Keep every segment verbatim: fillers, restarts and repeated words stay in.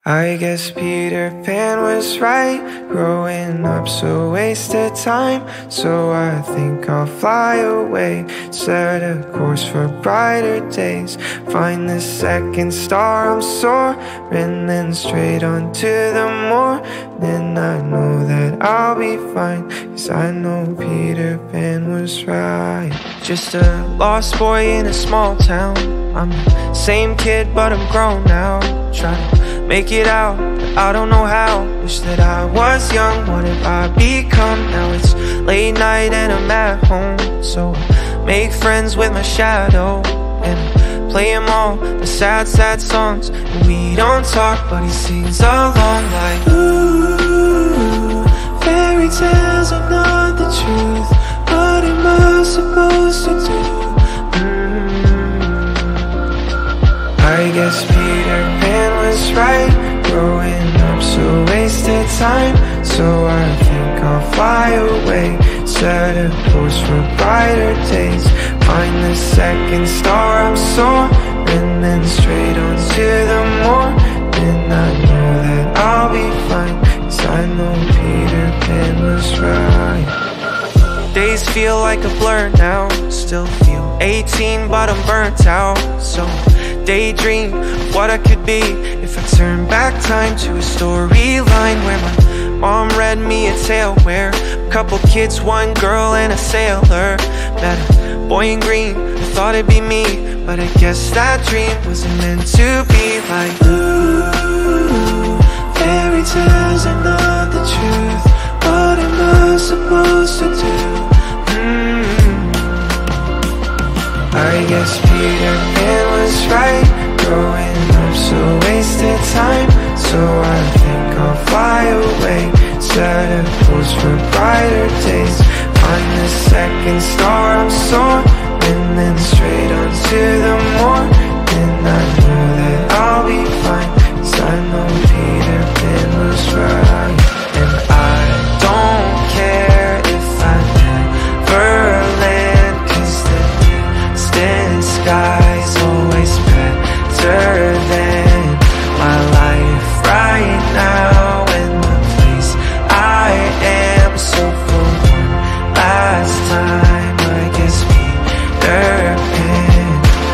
I guess Peter Pan was right. Growing up's a waste of time, so I think I'll fly away, set a course for brighter days, find the second star I'm soaring, then straight on to the morning. I know that I'll be fine, 'cause I know Peter Pan was right. Just a lost boy in a small town, I'm the same kid but I'm grown now, trying to make it out, but I don't know how. Wish that I was young, what have I become? Now it's late night and I'm at home, so I make friends with my shadow and I play him all the sad, sad songs. And we don't talk, but he sings along like, ooh, fairy tales are not the truth. What am I supposed to do? I guess Peter Pan was right. Growing up's a waste of time, so I think I'll fly away, set a course for brighter days, find the second star I'm soaring, then straight on to the morning. I know that I'll be fine, 'cause I know Peter Pan was right. Days feel like a blur now, still feel eighteen but I'm burnt out, so daydream of what I could be if I turn back time to a storyline where my mom read me a tale where a couple kids, one girl and a sailor met a boy in green. I thought it'd be me, but I guess that dream wasn't meant to be. Like, ooh, fairy tales are not the truth. What am I supposed to do? I guess Peter Pan was right. Growing up's a waste of time, so I think I'll fly away, set a course for brighter days, find the second star I'm soaring, then straight on to the morning. I know that I'll be fine, 'cause I know Peter Pan was right. And I don't care if I never land, 'cause the distant sky's always better than my life right now and the place I am. So for one last time, I guess Peter Pan.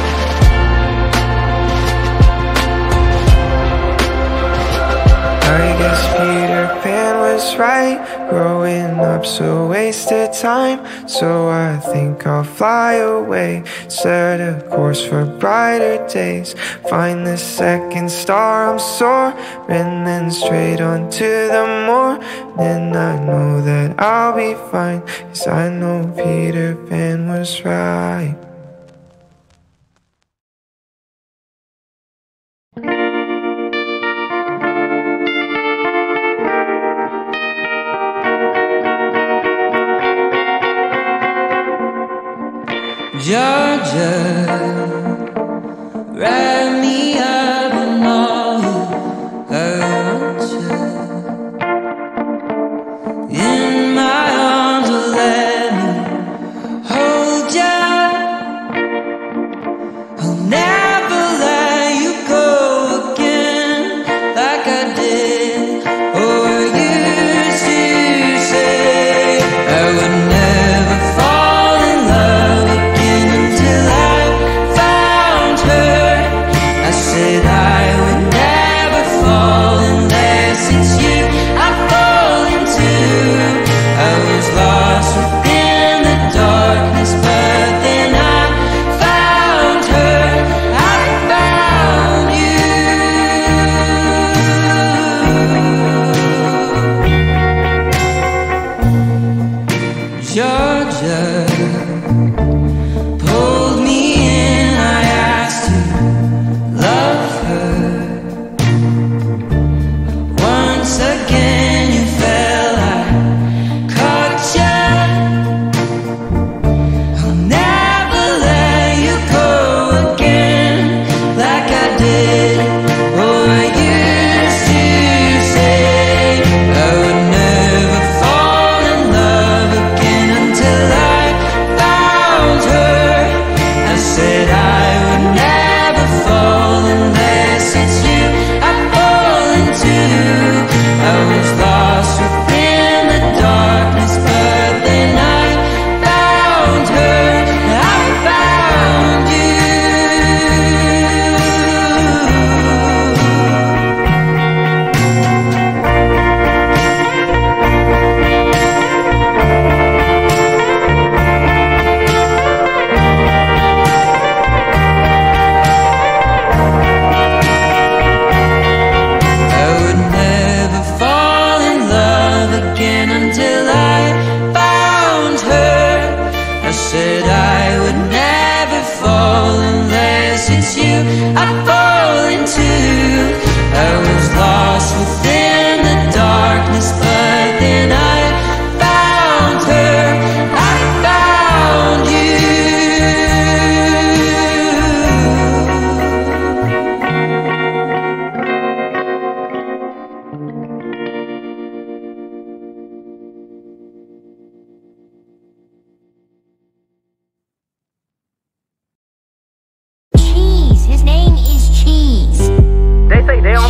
I guess Peter Pan was right. Growing up's a waste of time, so I think I'll fly away, set a course for brighter days, find the second star I'm soaring, then straight on to the morning. I know that I'll be fine, 'cause I know Peter Pan was right. Georgia, write me up and all you hurt you. In my arms, will let me hold ya. I'll never let you go again like I did or used to say. I would never fall in love again until I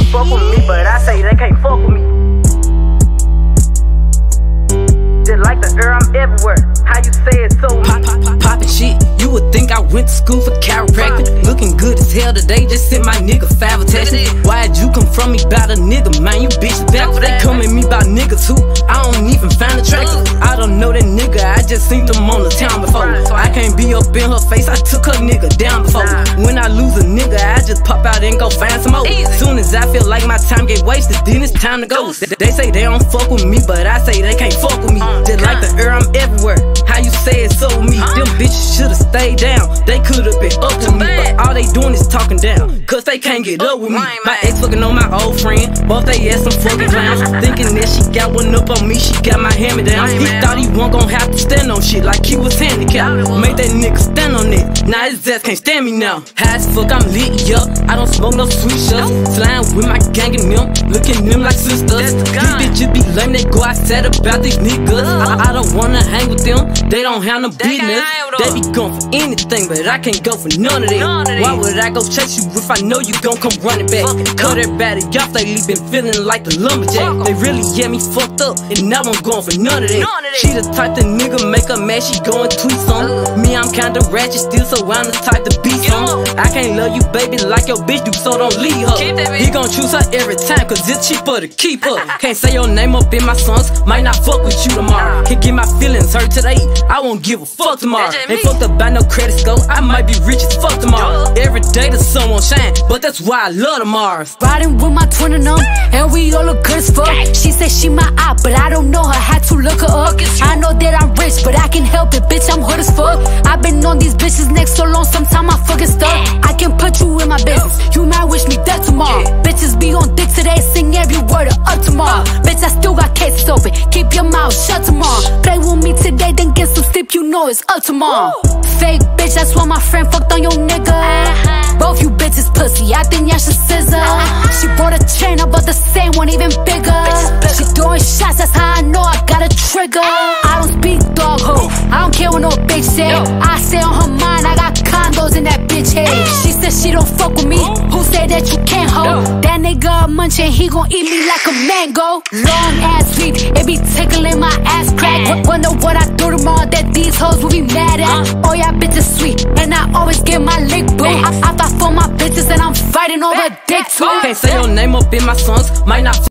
fuck with me, but I say they can't fuck with me. Just like the air, I'm everywhere. How you say it so Pop, pop, pop, poppin' shit. You would think I went to school for chiropractic. Looking good as hell today, just sent my nigga five attachments. Why'd you come from me about a nigga, man? You bitch backwards. They come at me about niggas who I don't even find attractive. I don't know that nigga, I just seen them on the town before. I can't be up in her face, I took her nigga down before. When I lose a nigga, I just pop out and go find some more. Soon as I feel like my time get wasted, then it's time to go. They say they don't fuck with me, but I say they can't fuck with me. Just like the air, I'm everywhere. How you say it so me? Them bitches should've stayed down. They could've been up to me, but all they doing is talking down, cause they can't get up with me. My ex fucking on my old friend, both they ass some fucking clowns. Thinking that she got one up on me, she got my hand-me-downs. He thought he wasn't gon' have to stand on shit like he was handicapped. Made that nigga stand on it, now his ass can't stand me now. High as fuck, I'm lit, yup, I don't smoke no sweet shots. Flying with my gang and them, looking them like sisters. These bitches be lame, they go outside about these niggas. I, I don't wanna hang with them, they don't have no business. They be going for anything, but I can't go for none of that. Why would I go chase you if I know you gon' come running back? Cut everybody off, lately been feeling like the lumberjack. They really get me fucked up, and now I'm going for none of that. She the type that nigga make her mad, she go and tweet some. Me, I'm kinda ratchet still, so I'm the type to be some. I can't love you, baby, like your bitch do, so don't leave her. He gon' choose her every time, cause it's cheaper to keep her. Can't say your name up in my songs, might not fuck with you tomorrow. Can't get my feelings hurt today, I won't give a fuck tomorrow. Ain't fucked up by no credit score, I might be rich as fuck tomorrow. Every day the sun won't shine, but that's why I love tomorrow. Riding with my twin and them, and we all look good as fuck. She said she my eye, but I don't know her, had to look her up. I know that I'm rich, but I can help it, bitch, I'm hood as fuck. I've been on these bitches next so long, sometime I fucking stuck. I can put you in my business, you might wish me dead tomorrow. Bitches be on dick today, sing every word of up tomorrow. Bitch, I still got cases open, keep your mouth shut tomorrow. Play with me today, then get some sleep, you know it's up tomorrow. Fake bitch, that's why my friend fucked on your nigga. Both you bitches pussy, I think y'all should scissor. She bought a chain, I bought the same one, even bigger. She throwing shots, that's how I know I got a trigger. I don't speak dog ho, I don't care what no bitch say. I say on her mind, I got condos in that bitch head. She said she don't fuck with me, who said that you can't hold? That nigga a munchin', he gon' eat me like a mango. Long ass sweep, it be tickling my ass crack. Wonder what I do tomorrow that these hoes will be mad at. Oh yeah, bitches sweet, and I always get my lick boo. I, I fight for my bitches and I'm fighting over dick too. Can't say your name up in my songs, might not